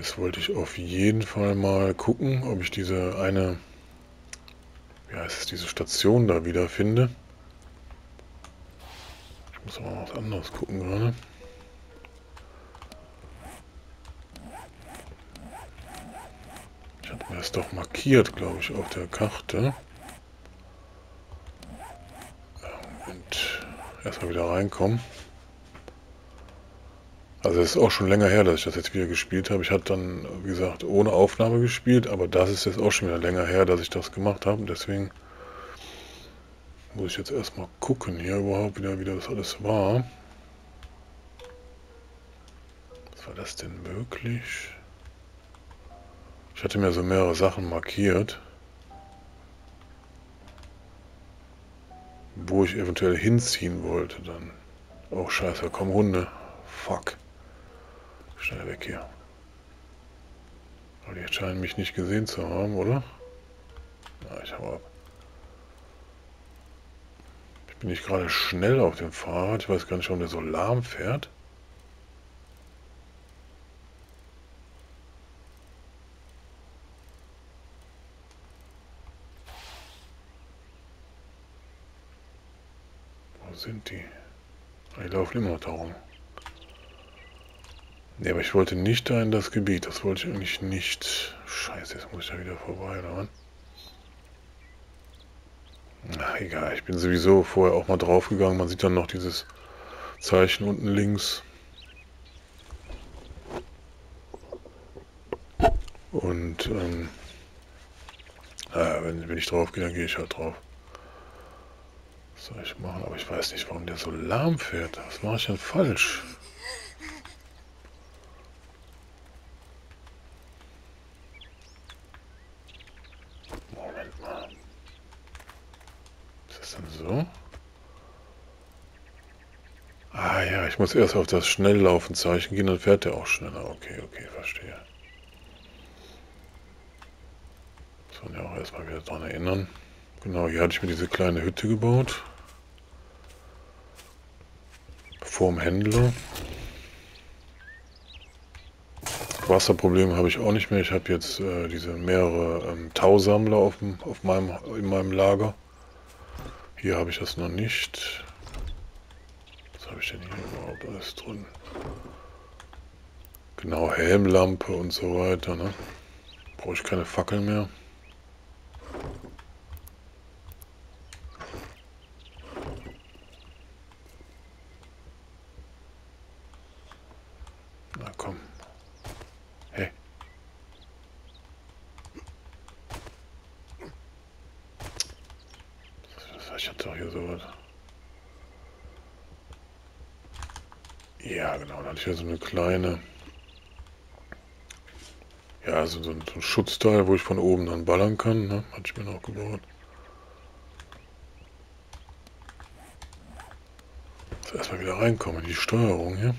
Jetzt wollte ich auf jeden Fall mal gucken, ob ich diese eine, wie heißt es, diese Station da wieder finde. Ich muss aber was anderes gucken gerade. Ich habe mir das doch markiert, glaube ich, auf der Karte. Und erstmal wieder reinkommen. Also es ist auch schon länger her, dass ich das jetzt wieder gespielt habe. Ich hatte dann, wie gesagt, ohne Aufnahme gespielt, aber das ist jetzt auch schon wieder länger her, dass ich das gemacht habe. Deswegen muss ich jetzt erstmal gucken hier überhaupt wieder, wie das alles war. Was war das denn möglich? Ich hatte mir so mehrere Sachen markiert, wo ich eventuell hinziehen wollte dann. Oh scheiße, komm Hunde. Fuck. Schnell weg hier. Aber die scheinen mich nicht gesehen zu haben, oder? Na, ich hau ab. Ich bin nicht gerade schnell auf dem Fahrrad. Ich weiß gar nicht, warum der so lahm fährt. Wo sind die? Die laufen immer noch da rum. Ne, aber ich wollte nicht da in das Gebiet. Das wollte ich eigentlich nicht. Scheiße, jetzt muss ich da wieder vorbei, oder? Na, egal. Ich bin sowieso vorher auch mal draufgegangen. Man sieht dann noch dieses Zeichen unten links. Und, naja, wenn ich drauf gehe, dann gehe ich halt drauf. Was soll ich machen? Aber ich weiß nicht, warum der so lahm fährt. Was mache ich denn falsch? Moment mal. Ist das denn so? Ah ja, ich muss erst auf das Schnelllaufenzeichen gehen, dann fährt der auch schneller. Okay, okay, verstehe. Muss man ja auch erstmal wieder dran erinnern. Genau, hier hatte ich mir diese kleine Hütte gebaut. Vorm Händler. Wasserprobleme habe ich auch nicht mehr. Ich habe jetzt diese mehrere Tausammler in meinem Lager. Hier habe ich das noch nicht. Was habe ich denn hier überhaupt alles drin? Genau, Helmlampe und so weiter. Ne? Brauche ich keine Fackeln mehr. Na komm. Hey. Ich hatte doch hier sowas. Ja, genau. Da hatte ich ja so eine kleine. Ja, also so ein Schutzteil, wo ich von oben dann ballern kann. Ne? Hatte ich mir noch gebaut. Jetzt erstmal wieder reinkommen in die Steuerung hier.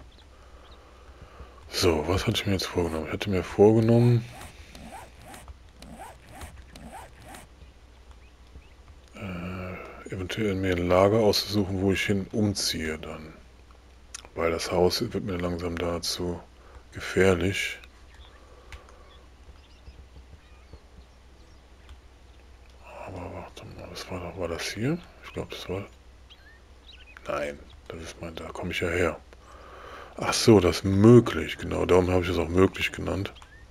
So, was hatte ich mir jetzt vorgenommen? Ich hatte mir vorgenommen, eventuell mir ein Lager auszusuchen, wo ich hin umziehe dann. Weil das Haus wird mir langsam dazu gefährlich. Aber warte mal, war das hier? Ich glaube, das war... Nein, das ist mein, da komme ich ja her. Ach so, das ist möglich, genau, darum habe ich es auch möglich genannt.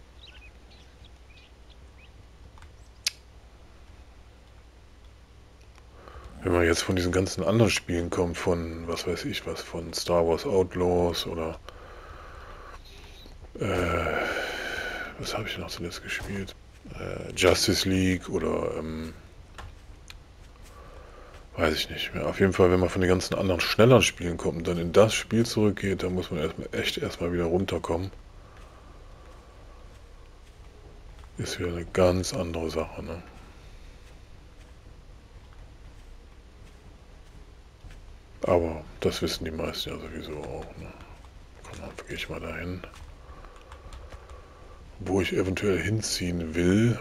Wenn man jetzt von diesen ganzen anderen Spielen kommt, von, was weiß ich was, von Star Wars Outlaws oder, was habe ich noch zuletzt gespielt? Justice League oder, weiß ich nicht mehr. Auf jeden Fall, wenn man von den ganzen anderen schnelleren Spielen kommt und dann in das Spiel zurückgeht, dann muss man erstmal wieder runterkommen. Ist wieder eine ganz andere Sache, ne? Aber das wissen die meisten ja sowieso auch, ne? Komm, dann gehe ich mal dahin. Wo ich eventuell hinziehen will.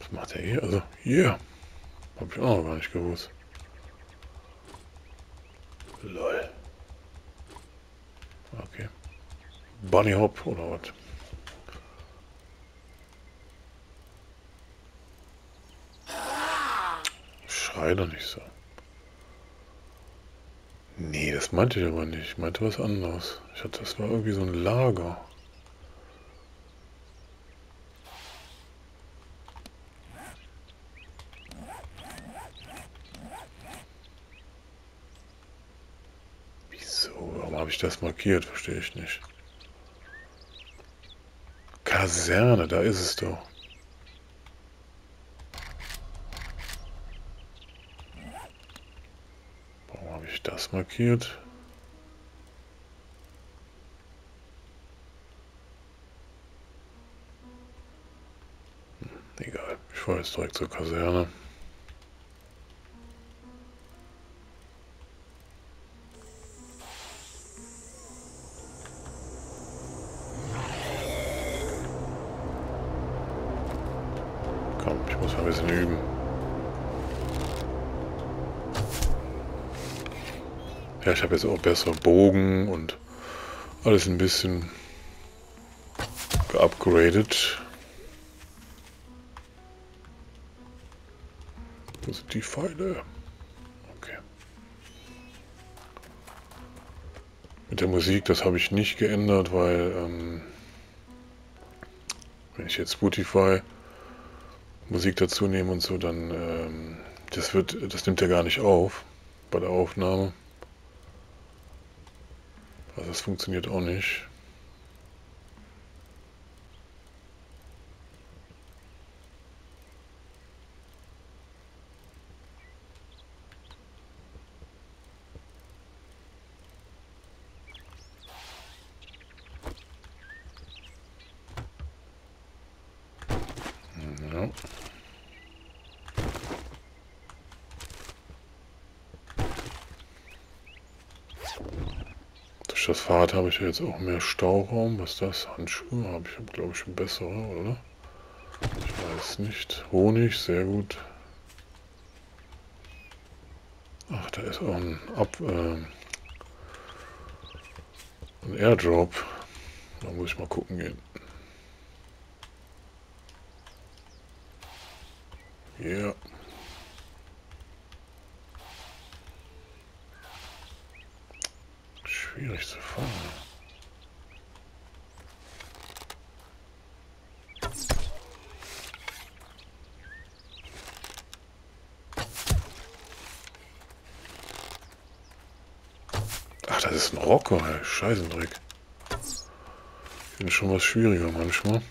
Was macht er hier? Also, hier. Hab ich auch noch gar nicht gewusst. Lol. Okay. Bunny Hop oder was? Schrei doch nicht so. Nee, das meinte ich aber nicht. Ich meinte was anderes. Ich hatte, das war irgendwie so ein Lager. Wieso? Warum habe ich das markiert? Verstehe ich nicht. Kaserne, da ist es doch. Warum habe ich das markiert? Egal, ich fahre jetzt direkt zur Kaserne. Komm, ich muss mal ein bisschen üben. Ja, ich habe jetzt auch bessere Bogen und alles ein bisschen geupgradet. Wo sind die Pfeile? Okay. Mit der Musik, das habe ich nicht geändert, weil wenn ich jetzt Spotify Musik dazu nehme und so, dann das nimmt er gar nicht auf bei der Aufnahme. Also das funktioniert auch nicht. Ja. Durch das Fahrrad habe ich ja jetzt auch mehr Stauraum. Was ist das? Handschuhe habe ich, glaube ich, schon bessere, oder? Ich weiß nicht. Honig, sehr gut. Ach, da ist auch ein Airdrop. Da muss ich mal gucken gehen. Ja. Schwierig zu fahren. Ach, das ist ein Rocker, ey. Scheißendreck. Ich finde schon was schwieriger manchmal.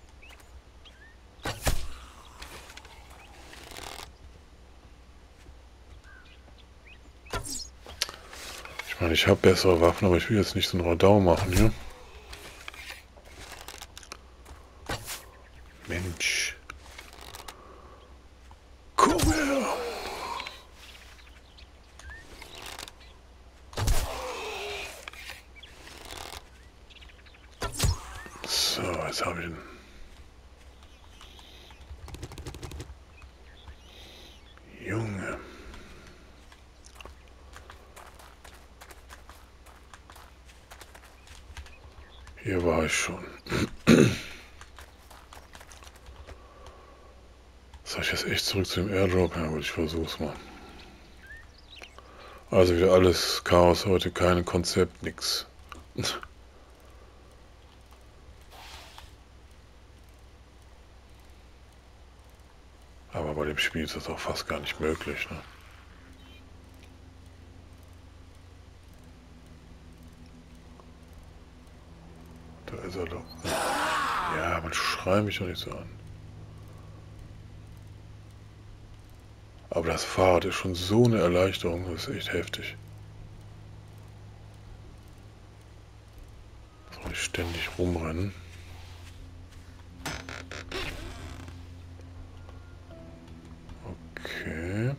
Ich meine, ich habe bessere Waffen, aber ich will jetzt nicht so einen Radau machen hier. Mensch. Komm her. So, jetzt habe ich ihn. Junge. Hier war ich schon. Soll ich jetzt echt zurück zu dem Airdrop? Ja gut, ich versuch's mal. Also wieder alles Chaos heute, kein Konzept, nix. Aber bei dem Spiel ist das auch fast gar nicht möglich, ne? Da ist er doch. Ja, man schreit mich doch nicht so an. Aber das Fahrrad ist schon so eine Erleichterung, das ist echt heftig. Soll ich ständig rumrennen? Okay.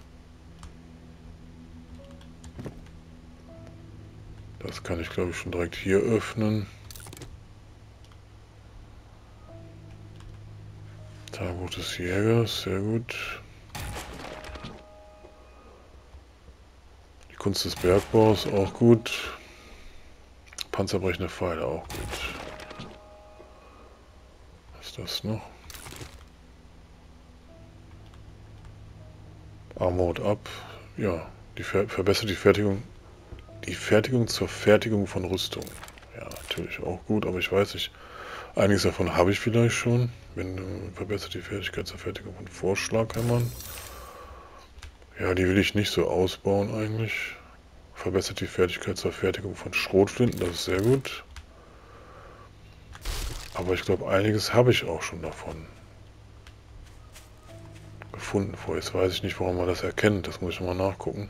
Das kann ich, glaube ich, schon direkt hier öffnen. Tagebuch des Jägers, sehr gut. Die Kunst des Bergbaus, auch gut. Panzerbrechende Pfeile, auch gut. Was ist das noch? Armored Up. Ja, verbessert die Fertigung. Die Fertigung zur Fertigung von Rüstung. Ja, natürlich auch gut, aber ich weiß nicht. Einiges davon habe ich vielleicht schon. Wenn verbessert die Fertigkeit zur Fertigung von Vorschlaghämmern. Ja, die will ich nicht so ausbauen eigentlich. Verbessert die Fertigkeit zur Fertigung von Schrotflinten, das ist sehr gut. Aber ich glaube, einiges habe ich auch schon davon gefunden. Jetzt weiß ich nicht, woran man das erkennt. Das muss ich nochmal nachgucken.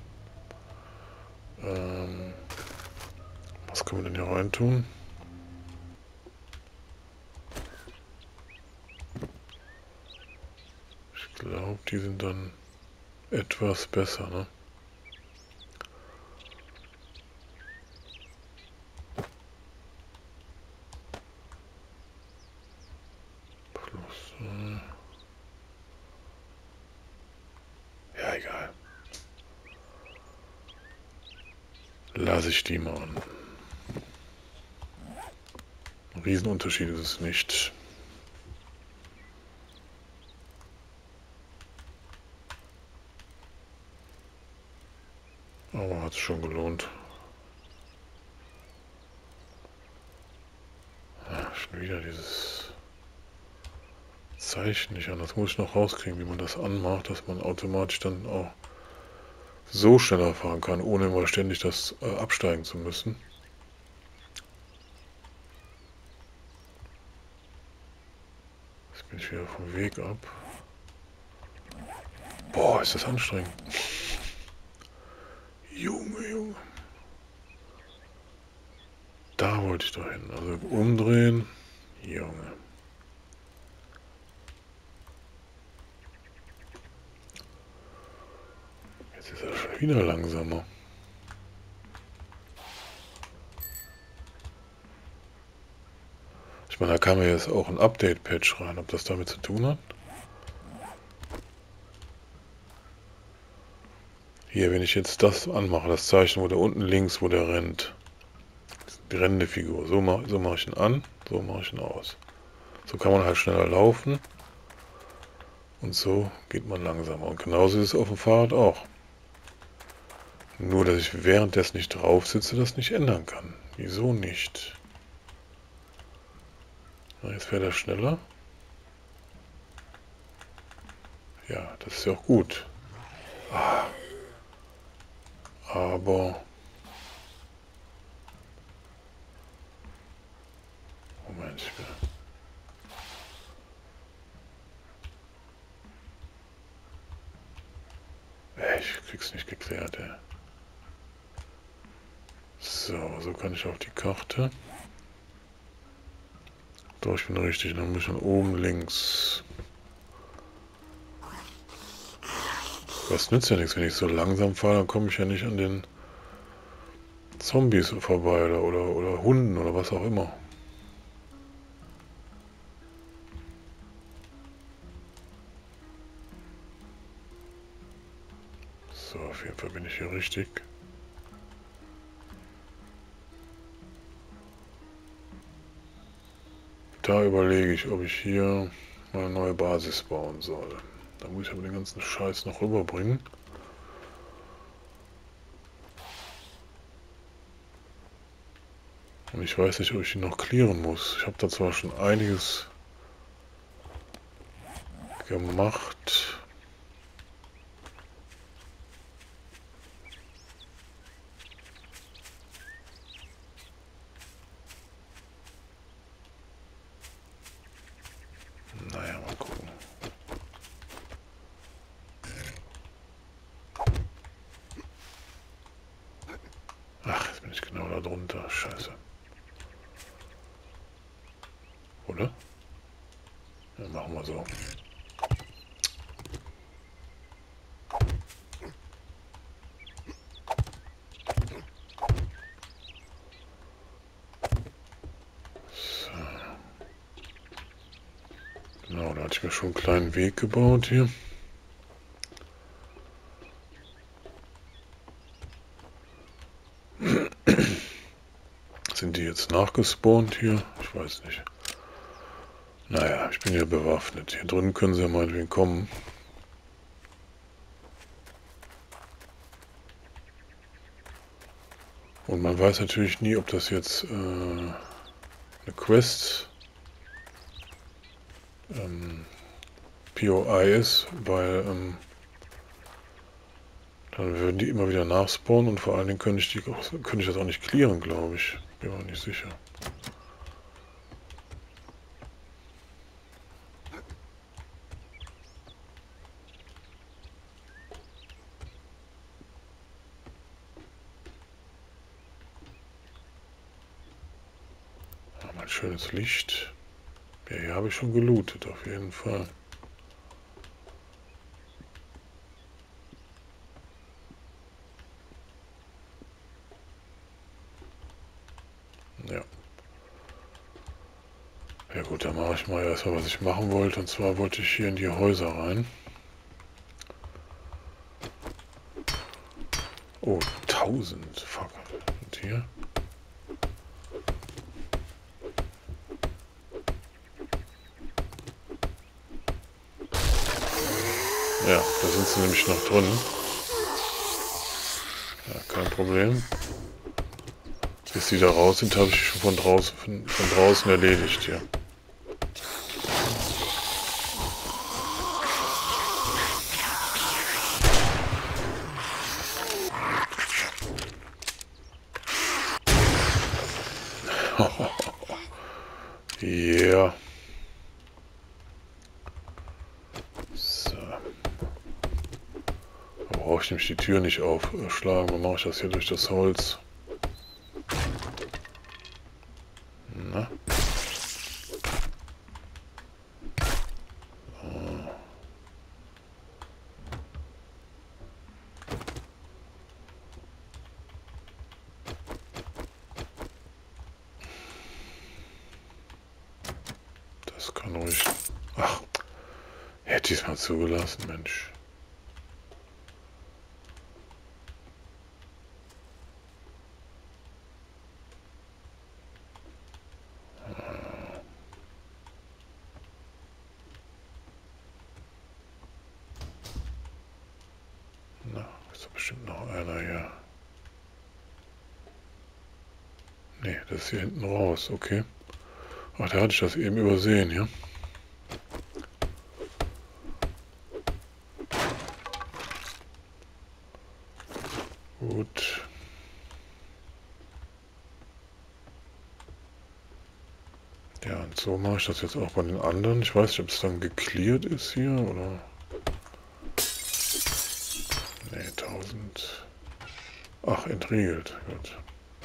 Was können wir denn hier rein tun? Ich glaube, die sind dann etwas besser, ne? Plus, ja, egal. Lasse ich die mal an. Ein Riesenunterschied ist es nicht. Aber hat es schon gelohnt. Ja, schon wieder dieses Zeichen nicht an. Das muss ich noch rauskriegen, wie man das anmacht, dass man automatisch dann auch so schneller fahren kann, ohne immer ständig das absteigen zu müssen. Jetzt bin ich wieder vom Weg ab. Boah, ist das anstrengend. Junge, Junge. Da wollte ich doch hin. Also umdrehen. Junge. Jetzt ist er schon wieder langsamer. Ich meine, da kam ja jetzt auch ein Update-Patch rein. Ob das damit zu tun hat? Hier, wenn ich jetzt das anmache, das Zeichen, wo der unten links, wo der rennt. Die rennende Figur. So mache ich ihn an, so mache ich ihn aus. So kann man halt schneller laufen. Und so geht man langsamer. Und genauso ist es auf dem Fahrrad auch. Nur, dass ich währenddessen nicht drauf sitze, das nicht ändern kann. Wieso nicht? Na, jetzt fährt er schneller. Ja, das ist ja auch gut. Ah. Aber... Moment, ich will... Ich krieg's nicht geklärt, ey. So kann ich auf die Karte. Doch, ich bin richtig. Dann muss ich dann oben links. Das nützt ja nichts, wenn ich so langsam fahre, dann komme ich ja nicht an den Zombies vorbei oder Hunden oder was auch immer. So, auf jeden Fall bin ich hier richtig. Da überlege ich, ob ich hier mal eine neue Basis bauen soll. Da muss ich aber den ganzen Scheiß noch rüberbringen. Und ich weiß nicht, ob ich ihn noch clearen muss. Ich habe da zwar schon einiges gemacht. Naja, mal gucken. Ach, jetzt bin ich genau da drunter. Scheiße. Oder? Ja, machen wir so. Genau, da hatte ich mir schon einen kleinen Weg gebaut hier. Sind die jetzt nachgespawnt hier? Ich weiß nicht. Naja, ich bin ja bewaffnet. Hier drin können sie ja meinetwegen kommen. Und man weiß natürlich nie, ob das jetzt eine Quest POI ist, weil dann würden die immer wieder nachspawnen und vor allen Dingen könnte ich das auch nicht clearen, glaube ich. Bin mir nicht sicher. Mal ein schönes Licht. Ja, hier habe ich schon gelootet, auf jeden Fall. Ja. Ja gut, dann mache ich mal erstmal, was ich machen wollte. Und zwar wollte ich hier in die Häuser rein. Oh, 1000. Fuck. Und hier? Ja, da sind sie nämlich noch drin. Ja, kein Problem. Bis die da raus sind, habe ich schon von draußen erledigt hier. Ja. So. Da brauche ich nämlich die Tür nicht aufschlagen. Dann mache ich das hier durch das Holz. Na? Das kann ruhig... Ach, hätte ich es mal zugelassen, Mensch. Na, ist doch bestimmt noch einer hier. Nee, das ist hier hinten raus, okay. Ach, da hatte ich das eben übersehen, ja? Gut. Ja, und so mache ich das jetzt auch bei den anderen. Ich weiß nicht, ob es dann gecleared ist hier, oder... Nee, 1000... Ach, entriegelt, gut.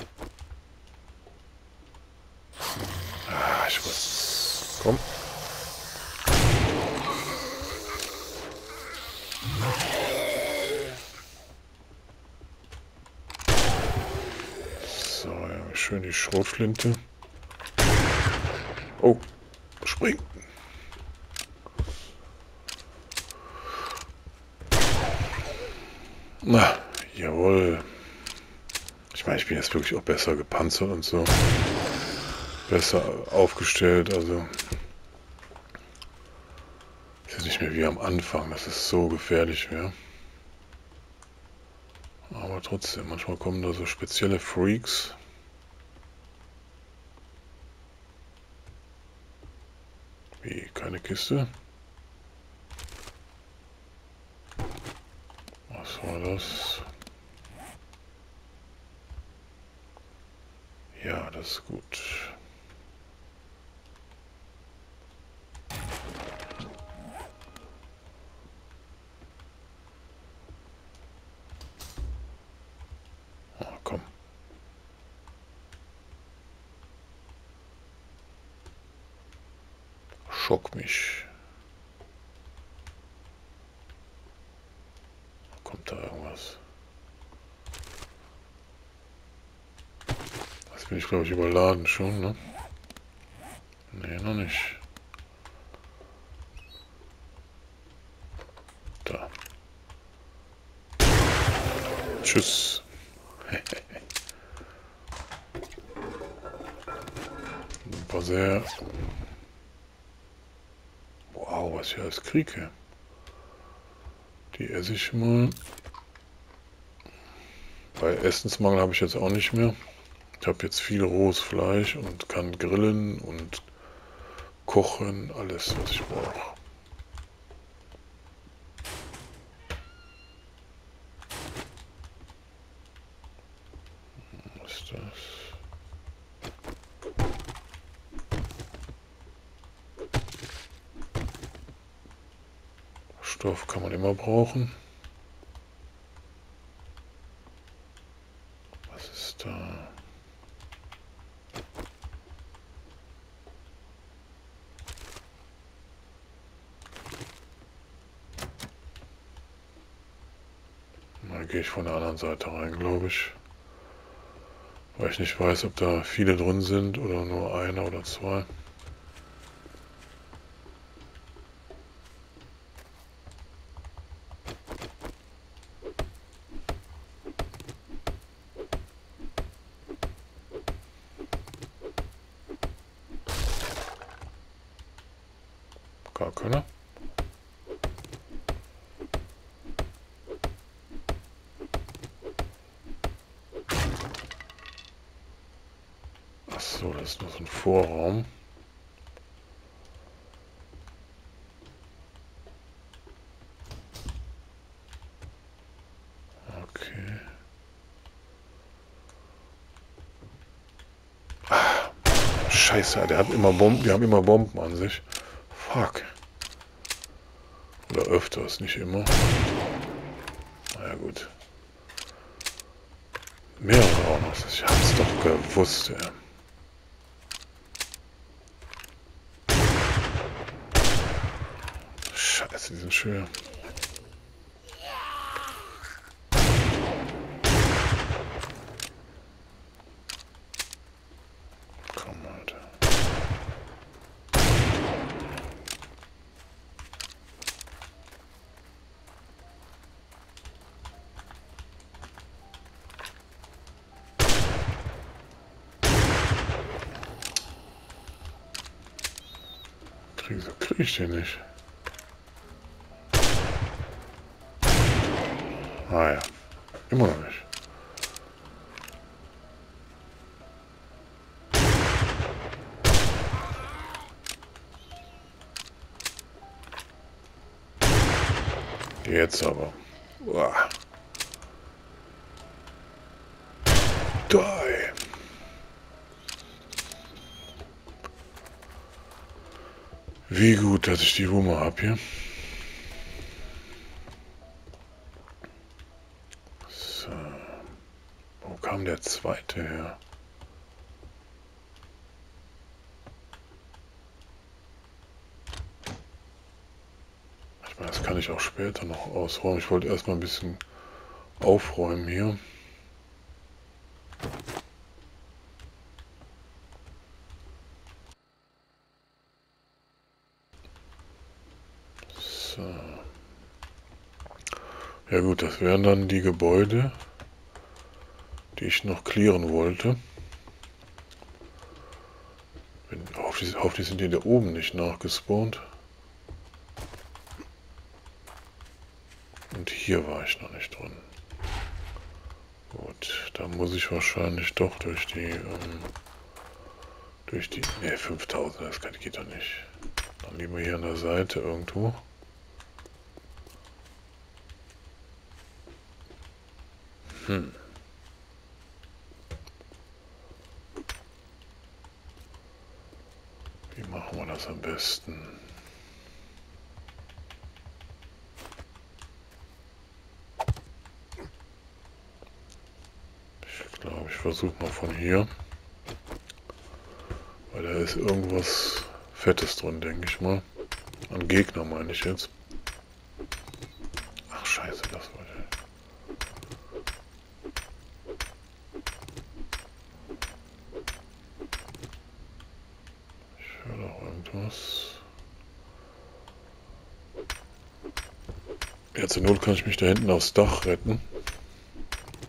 Ah, ich weiß... Komm. So, ja, schön die Schrotflinte. Oh, spring. Na, jawohl. Ich meine, ich bin jetzt wirklich auch besser gepanzert und so. Besser aufgestellt, also... Ist jetzt nicht mehr wie am Anfang, dass es so gefährlich wäre. Aber trotzdem, manchmal kommen da so spezielle Freaks. Wie, keine Kiste? Was war das? Ja, das ist gut. Ah, komm. Schock mich. Kommt da irgendwas? Jetzt bin ich, glaube ich, überladen schon, ne? Nee, noch nicht. Tschüss. War sehr... Wow, was hier alles kriege. Die esse ich mal. Bei Essensmangel habe ich jetzt auch nicht mehr. Ich habe jetzt viel rohes Fleisch und kann grillen und kochen, alles was ich brauche. Was ist das? Stoff kann man immer brauchen. Was ist da? Da gehe ich von der anderen Seite rein, glaube ich. Weil ich nicht weiß, ob da viele drin sind oder nur einer oder zwei. Gar keiner. Achso, das ist nur so ein Vorraum. Okay. Ah, Scheiße, der hat immer Bomben, die haben immer Bomben an sich. Fuck. Oder öfters, nicht immer. Na ja, gut. Mehrere auch noch. Ich hab's doch gewusst, ja. Scheiße, die sind schwer. Komm, Alter. Krieg ich den nicht. Ah ja, immer noch nicht. Jetzt aber. Uah. Die. Wie gut, dass ich die Wumme habe hier. So. Wo kam der zweite her? Ich meine, das kann ich auch später noch ausräumen. Ich wollte erstmal ein bisschen aufräumen hier. So. Ja gut, das wären dann die Gebäude, die ich noch clearen wollte. Hoffentlich sind die da oben nicht nachgespawnt. Und hier war ich noch nicht drin. Gut, da muss ich wahrscheinlich doch durch die, ne, 5000, das geht doch nicht. Dann lieber hier an der Seite irgendwo. Wie machen wir das am besten? Ich glaube, ich versuche mal von hier. Weil da ist irgendwas Fettes drin, denke ich mal. An Gegner meine ich jetzt. Ach scheiße, das war der. Ich höre doch irgendwas. Ja, zur Not kann ich mich da hinten aufs Dach retten.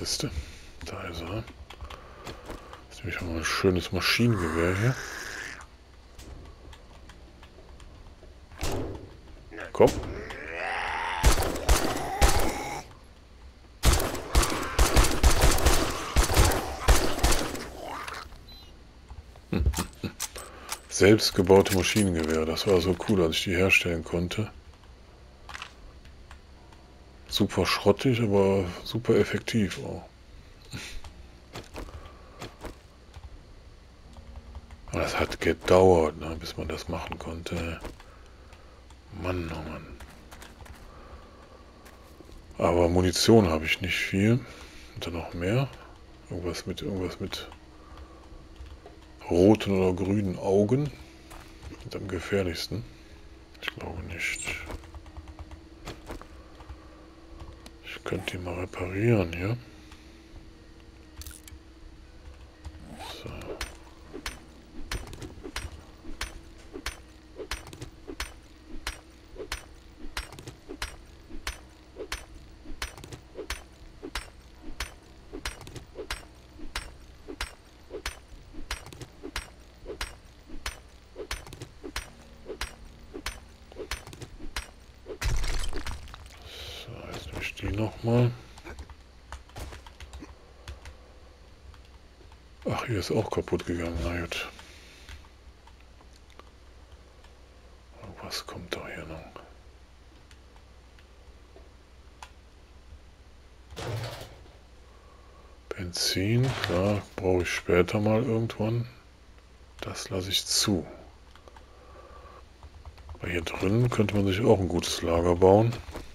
Siehste, da ist er. Jetzt nehme ich mal ein schönes Maschinengewehr hier. Komm. Selbstgebaute Maschinengewehr, das war so cool, als ich die herstellen konnte. Super schrottig, aber super effektiv auch. Aber das hat gedauert, ne, bis man das machen konnte. Mann, oh Mann. Aber Munition habe ich nicht viel. Und dann noch mehr. Irgendwas mit roten oder grünen Augen. Und am gefährlichsten. Ich glaube nicht. Ich könnte die mal reparieren hier. So. Die nochmal. Ach, hier ist auch kaputt gegangen. Na gut. Was kommt da hier noch? Benzin, klar, brauche ich später mal irgendwann. Das lasse ich zu. Weil hier drin könnte man sich auch ein gutes Lager bauen.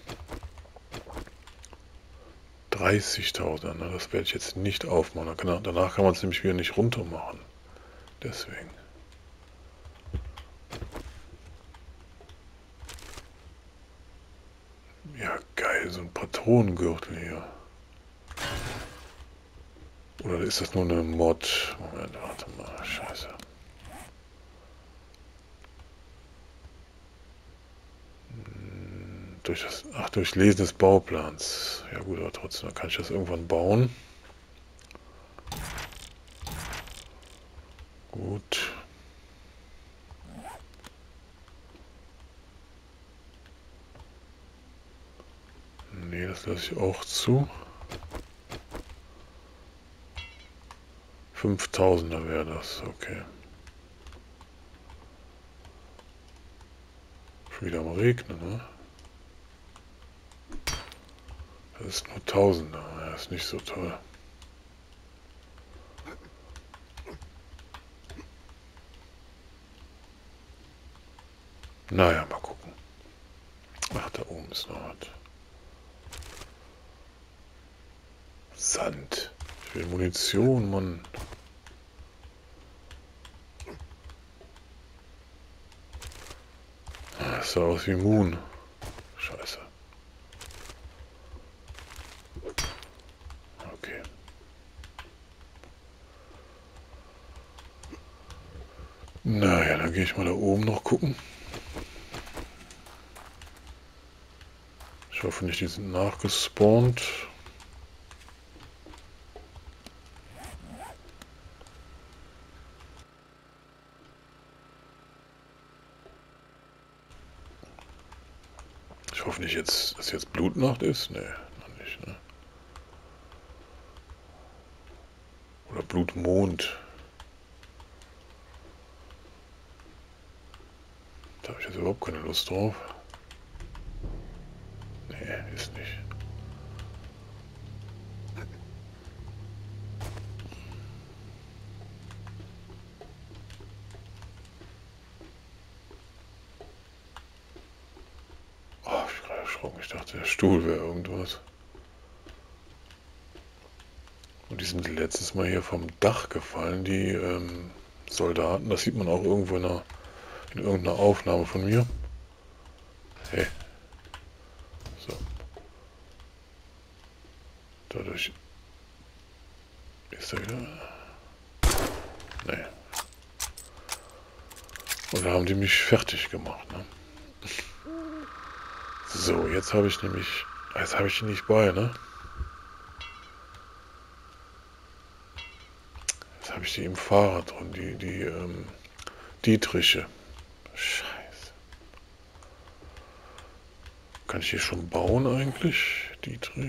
30.000, ne? Das werde ich jetzt nicht aufmachen. Danach kann man es nämlich wieder nicht runter machen. Deswegen. Ja, geil, so ein Patronengürtel hier. Oder ist das nur eine Mod? Moment, warte mal, scheiße. Durch Lesen des Bauplans. Ja gut, aber trotzdem, dann kann ich das irgendwann bauen. Gut. Nee, das lasse ich auch zu. 5000er wäre das, okay. Schon wieder am Regnen, ne? Das ist nur 1000er, das ist nicht so toll. Naja, mal gucken. Ach, da oben ist noch was. Sand. Ich will Munition, Mann. Das sah aus wie Moon. Scheiße. Okay. Naja, dann gehe ich mal da oben noch gucken. Ich hoffe nicht, die sind nachgespawnt. Ich hoffe nicht, dass jetzt Blutnacht ist. Nee, noch nicht, ne? Oder Blutmond. Da habe ich jetzt überhaupt keine Lust drauf. Nee, ist nicht. Oh, ich bin gerade erschrocken. Ich dachte, der Stuhl wäre irgendwas. Und die sind letztes Mal hier vom Dach gefallen, die Soldaten. Das sieht man auch irgendwo in irgendeiner Aufnahme von mir. Hey. So. Dadurch ist er wieder. Nee. Oder haben die mich fertig gemacht, ne? So, jetzt habe ich nämlich. Jetzt habe ich ihn nicht bei, ne? ich die im Fahrrad drin? Dietriche. Scheiße. Kann ich hier schon bauen eigentlich? Dietrich.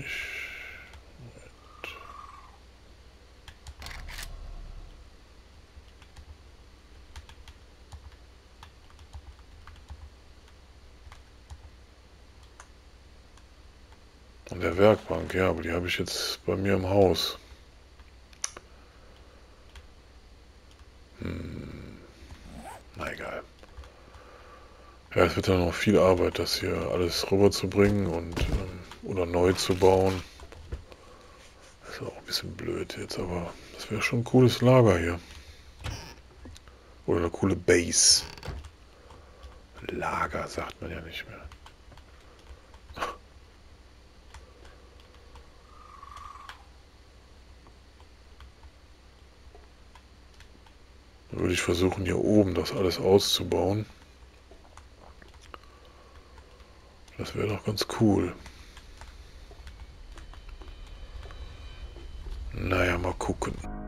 An der Werkbank, ja, aber die habe ich jetzt bei mir im Haus. Na egal. Ja, es wird dann noch viel Arbeit, das hier alles rüberzubringen und oder neu zu bauen. Das ist auch ein bisschen blöd jetzt, aber das wäre schon ein cooles Lager hier. Oder eine coole Base. Lager sagt man ja nicht mehr. Dann würde ich versuchen, hier oben das alles auszubauen. Das wäre doch ganz cool. Naja, mal gucken.